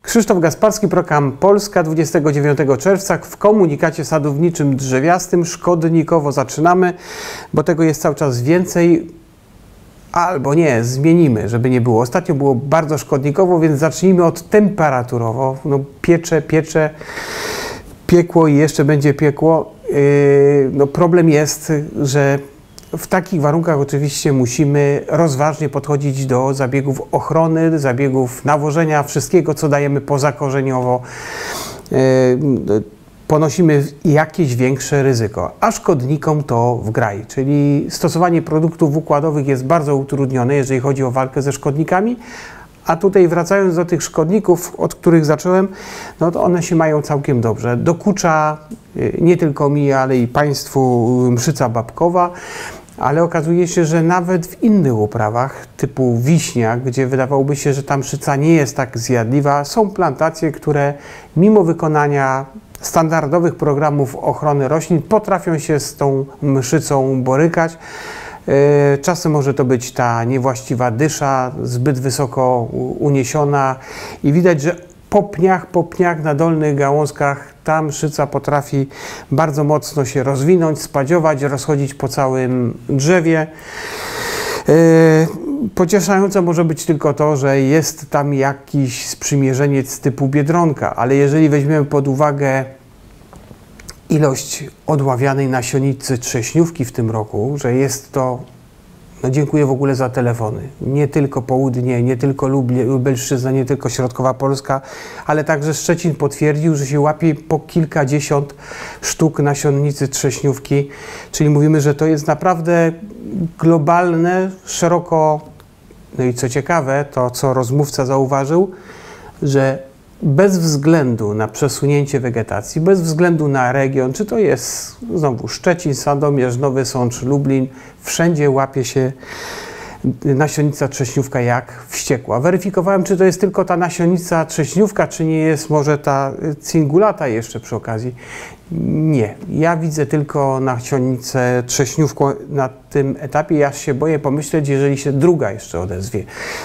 Krzysztof Gasparski, Procam Polska, 29 czerwca w komunikacie sadowniczym drzewiastym. Szkodnikowo zaczynamy, bo tego jest cały czas więcej. Albo nie, zmienimy, żeby nie było. Ostatnio było bardzo szkodnikowo, więc zacznijmy od temperaturowo. No, piecze, piekło i jeszcze będzie piekło. No, problem jest, że w takich warunkach oczywiście musimy rozważnie podchodzić do zabiegów ochrony, zabiegów nawożenia, wszystkiego, co dajemy pozakorzeniowo. Ponosimy jakieś większe ryzyko, a szkodnikom to w graj, czyli stosowanie produktów układowych jest bardzo utrudnione, jeżeli chodzi o walkę ze szkodnikami, a tutaj wracając do tych szkodników, od których zacząłem, no to one się mają całkiem dobrze. Dokucza nie tylko mi, ale i Państwu mszyca babkowa, ale okazuje się, że nawet w innych uprawach typu wiśnia, gdzie wydawałoby się, że ta mszyca nie jest tak zjadliwa, są plantacje, które mimo wykonania standardowych programów ochrony roślin potrafią się z tą mszycą borykać. Czasem może to być ta niewłaściwa dysza, zbyt wysoko uniesiona i widać, że po pniach na dolnych gałązkach ta mszyca potrafi bardzo mocno się rozwinąć, spadziować, rozchodzić po całym drzewie. Pocieszające może być tylko to, że jest tam jakiś sprzymierzeniec typu biedronka, ale jeżeli weźmiemy pod uwagę ilość odławianej nasiennicy trześniówki w tym roku, że jest to, no dziękuję w ogóle za telefony, nie tylko południe, nie tylko Lubelszczyzna, nie tylko środkowa Polska, ale także Szczecin potwierdził, że się łapie po kilkadziesiąt sztuk nasiennicy trześniówki, czyli mówimy, że to jest naprawdę globalne, szeroko, no i co ciekawe, to co rozmówca zauważył, że bez względu na przesunięcie wegetacji, bez względu na region, czy to jest znowu Szczecin, Sandomierz, Nowy Sącz, Lublin, wszędzie łapie się nasionnica trześniówka jak wściekła. Weryfikowałem, czy to jest tylko ta nasionnica trześniówka, czy nie jest może ta cingulata jeszcze przy okazji. Nie. Ja widzę tylko nasionnicę trześniówką na tym etapie. Ja się boję pomyśleć, jeżeli się druga jeszcze odezwie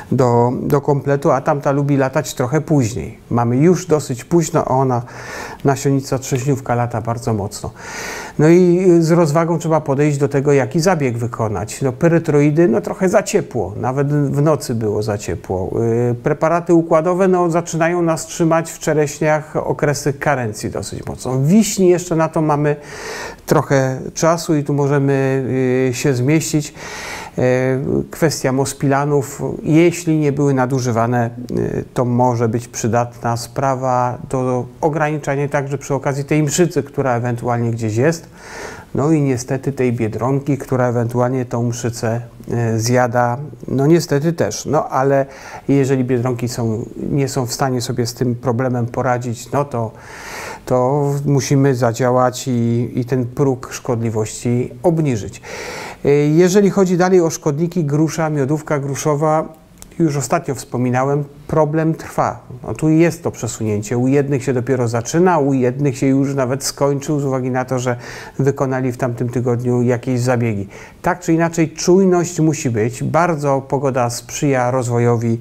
do kompletu, a tamta lubi latać trochę później. Mamy już dosyć późno, a ona, nasionnica trześniówka, lata bardzo mocno. No i z rozwagą trzeba podejść do tego, jaki zabieg wykonać. No, pyretroidy, no trochę za ciepło, nawet w nocy było za ciepło. Preparaty układowe, no zaczynają nas trzymać w czereśniach okresy karencji dosyć mocno. W wiśni jeszcze na to mamy trochę czasu i tu możemy się zmieścić. Kwestia mospilanów, jeśli nie były nadużywane, to może być przydatna sprawa do ograniczania także przy okazji tej mszycy, która ewentualnie gdzieś jest. No i niestety tej biedronki, która ewentualnie tą mszycę zjada, no niestety też. No ale jeżeli biedronki nie są w stanie sobie z tym problemem poradzić, no to musimy zadziałać i ten próg szkodliwości obniżyć. Jeżeli chodzi dalej o szkodniki, grusza, miodówka gruszowa, już ostatnio wspominałem, problem trwa. No, tu jest to przesunięcie. U jednych się dopiero zaczyna, u jednych się już nawet skończył z uwagi na to, że wykonali w tamtym tygodniu jakieś zabiegi. Tak czy inaczej czujność musi być. Bardzo pogoda sprzyja rozwojowi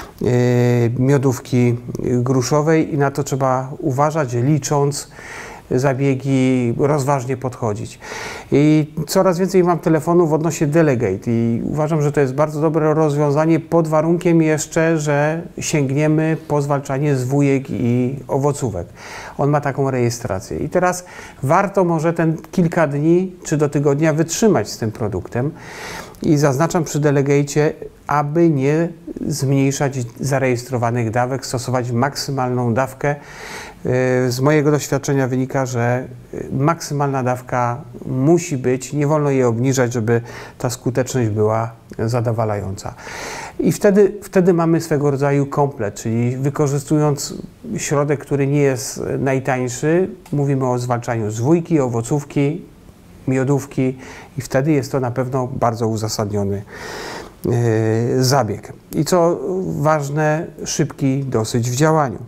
miodówki gruszowej i na to trzeba uważać, licząc zabiegi, rozważnie podchodzić. I coraz więcej mam telefonów odnośnie Delegate i uważam, że to jest bardzo dobre rozwiązanie pod warunkiem jeszcze, że sięgniemy po zwalczanie zwójek i owocówek. On ma taką rejestrację. I teraz warto może ten kilka dni czy do tygodnia wytrzymać z tym produktem i zaznaczam przy Delegate, aby nie zmniejszać zarejestrowanych dawek, stosować maksymalną dawkę. Z mojego doświadczenia wynika, że maksymalna dawka musi być, nie wolno jej obniżać, żeby ta skuteczność była zadowalająca. I wtedy mamy swego rodzaju komplet, czyli wykorzystując środek, który nie jest najtańszy, mówimy o zwalczaniu zwójki, owocówki, miodówki i wtedy jest to na pewno bardzo uzasadniony zabieg. I co ważne, szybki dosyć w działaniu.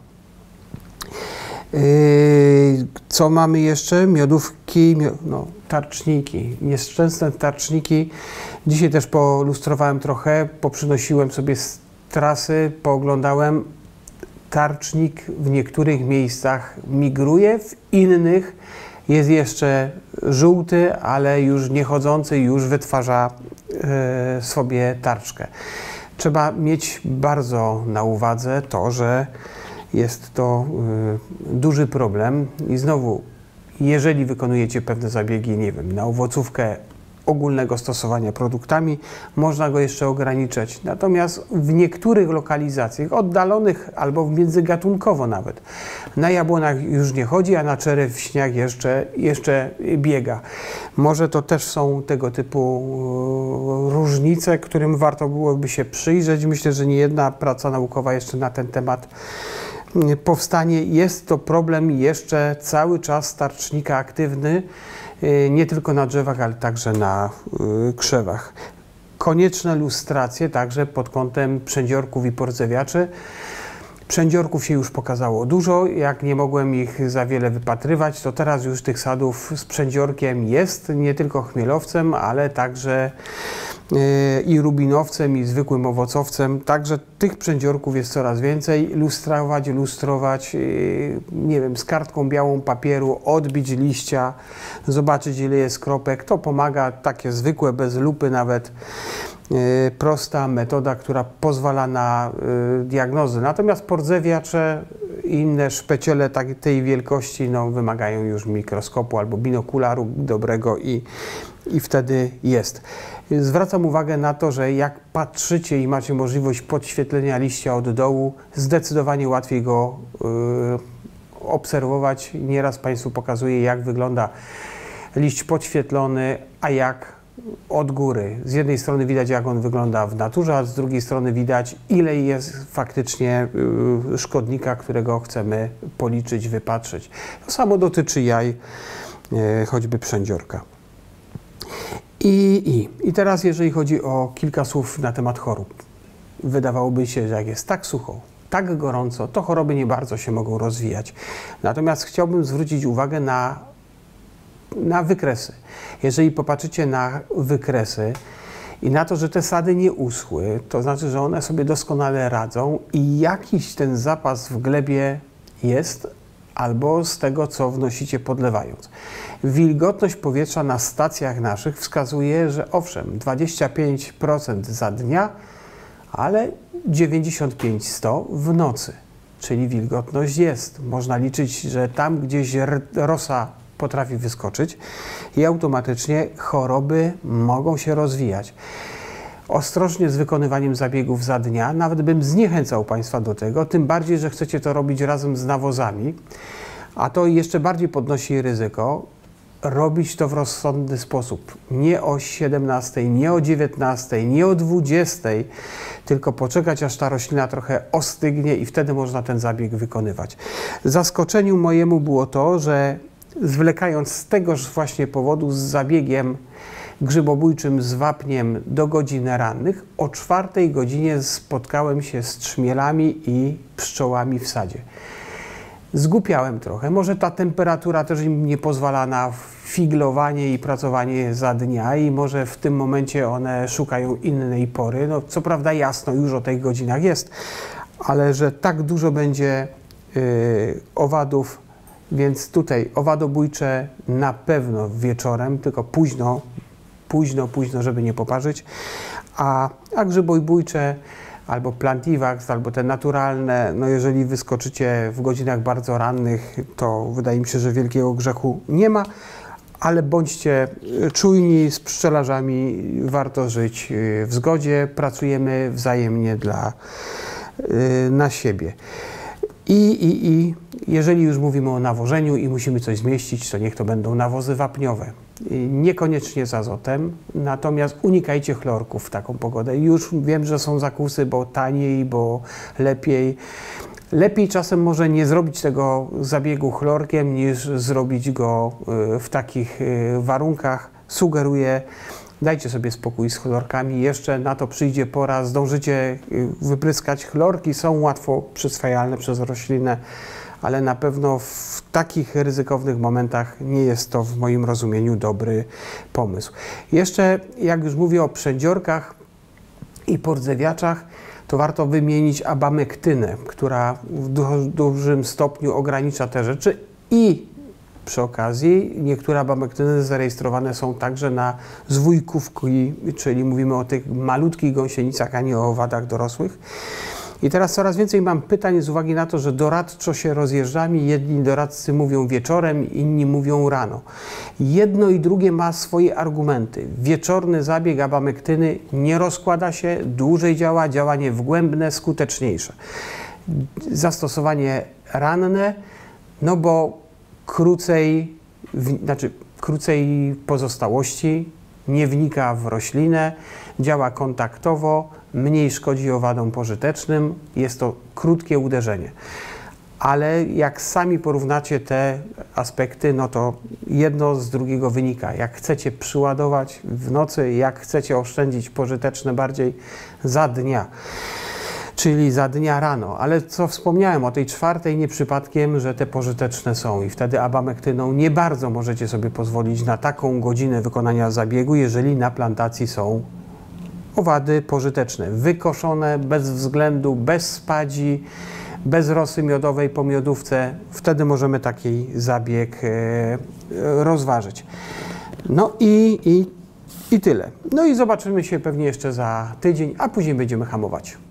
Co mamy jeszcze? Miodówki, no, tarczniki, nieszczęsne tarczniki. Dzisiaj też polustrowałem trochę, poprzynosiłem sobie z trasy, pooglądałem. tarcznik w niektórych miejscach migruje, w innych jest jeszcze żółty, ale już nie chodzący, już wytwarza sobie tarczkę. Trzeba mieć bardzo na uwadze to, że jest to duży problem i znowu, jeżeli wykonujecie pewne zabiegi, nie wiem, na owocówkę ogólnego stosowania produktami, można go jeszcze ograniczać. Natomiast w niektórych lokalizacjach, oddalonych albo międzygatunkowo nawet, na jabłonach już nie chodzi, a na czereśniach jeszcze biega. Może to też są tego typu różnice, którym warto byłoby się przyjrzeć. Myślę, że niejedna praca naukowa jeszcze na ten temat powstanie. Jest to problem jeszcze cały czas tarcznika aktywny, nie tylko na drzewach, ale także na krzewach. Konieczne lustracje także pod kątem przędziorków i pordzewiaczy. Przędziorków się już pokazało dużo, jak nie mogłem ich za wiele wypatrywać, to teraz już tych sadów z przędziorkiem jest, nie tylko chmielowcem, ale także i rubinowcem, i zwykłym owocowcem. Także tych przędziorków jest coraz więcej. Lustrować, nie wiem, z kartką białą papieru, odbić liścia, zobaczyć ile jest kropek. To pomaga, takie zwykłe, bez lupy nawet. Prosta metoda, która pozwala na diagnozę. Natomiast pordzewiacze i inne szpeciele tej wielkości wymagają już mikroskopu albo binokularu dobrego i wtedy jest. Zwracam uwagę na to, że jak patrzycie i macie możliwość podświetlenia liścia od dołu, zdecydowanie łatwiej go obserwować. Nieraz Państwu pokazuję, jak wygląda liść podświetlony, a jak od góry. Z jednej strony widać, jak on wygląda w naturze, a z drugiej strony widać, ile jest faktycznie szkodnika, którego chcemy policzyć, wypatrzyć. To samo dotyczy jaj, choćby przędziorka. I teraz, jeżeli chodzi o kilka słów na temat chorób. Wydawałoby się, że jak jest tak sucho, tak gorąco, to choroby nie bardzo się mogą rozwijać. Natomiast chciałbym zwrócić uwagę na wykresy. Jeżeli popatrzycie na wykresy i na to, że te sady nie uschły, to znaczy, że one sobie doskonale radzą i jakiś ten zapas w glebie jest, albo z tego, co wnosicie podlewając. Wilgotność powietrza na stacjach naszych wskazuje, że owszem, 25% za dnia, ale 95-100 w nocy. Czyli wilgotność jest. Można liczyć, że tam gdzieś rosa potrafi wyskoczyć i automatycznie choroby mogą się rozwijać. Ostrożnie z wykonywaniem zabiegów za dnia, nawet bym zniechęcał Państwa do tego, tym bardziej, że chcecie to robić razem z nawozami, a to jeszcze bardziej podnosi ryzyko. Robić to w rozsądny sposób. Nie o 17, nie o 19, nie o 20, tylko poczekać, aż ta roślina trochę ostygnie i wtedy można ten zabieg wykonywać. Zaskoczeniem mojemu było to, że zwlekając z tegoż właśnie powodu z zabiegiem grzybobójczym z wapniem do godzin rannych, o 4 godzinie spotkałem się z trzmielami i pszczołami w sadzie. Zgłupiałem trochę. Może ta temperatura też im nie pozwala na figlowanie i pracowanie za dnia i może w tym momencie one szukają innej pory. No, co prawda jasno już o tych godzinach jest, ale że tak dużo będzie owadów, więc tutaj owadobójcze na pewno wieczorem, tylko późno, żeby nie poparzyć, a grzybobójcze albo Plantivax, albo te naturalne, no jeżeli wyskoczycie w godzinach bardzo rannych, to wydaje mi się, że wielkiego grzechu nie ma, ale bądźcie czujni, z pszczelarzami warto żyć w zgodzie, pracujemy wzajemnie na siebie. I jeżeli już mówimy o nawożeniu i musimy coś zmieścić, to niech to będą nawozy wapniowe. Niekoniecznie z azotem, natomiast unikajcie chlorków w taką pogodę. Już wiem, że są zakusy, bo taniej, bo lepiej. Lepiej czasem może nie zrobić tego zabiegu chlorkiem, niż zrobić go w takich warunkach. Sugeruję, dajcie sobie spokój z chlorkami. Jeszcze na to przyjdzie pora, zdążycie wypryskać chlorki, są łatwo przyswajalne przez roślinę, ale na pewno w takich ryzykownych momentach nie jest to w moim rozumieniu dobry pomysł. Jeszcze, jak już mówię o przędziorkach i pordzewiaczach, to warto wymienić abamektynę, która w dużym stopniu ogranicza te rzeczy i przy okazji niektóre abamektyny zarejestrowane są także na zwójkówki, czyli mówimy o tych malutkich gąsienicach, a nie o owadach dorosłych. I teraz coraz więcej mam pytań z uwagi na to, że doradczo się rozjeżdżamy. Jedni doradcy mówią wieczorem, inni mówią rano. Jedno i drugie ma swoje argumenty. Wieczorny zabieg abamektyny nie rozkłada się, dłużej działa, działanie wgłębne, skuteczniejsze. Zastosowanie ranne, no bo krócej pozostałości, nie wnika w roślinę, działa kontaktowo, mniej szkodzi owadom pożytecznym, jest to krótkie uderzenie. Ale jak sami porównacie te aspekty, no to jedno z drugiego wynika. Jak chcecie przyładować w nocy, jak chcecie oszczędzić pożyteczne bardziej za dnia, czyli za dnia rano. Ale co wspomniałem o tej czwartej, nie przypadkiem, że te pożyteczne są i wtedy abamektyną nie bardzo możecie sobie pozwolić na taką godzinę wykonania zabiegu, jeżeli na plantacji są owady pożyteczne, wykoszone bez względu, bez spadzi, bez rosy miodowej po miodówce. Wtedy możemy taki zabieg rozważyć. No i tyle. No i zobaczymy się pewnie jeszcze za tydzień, a później będziemy hamować.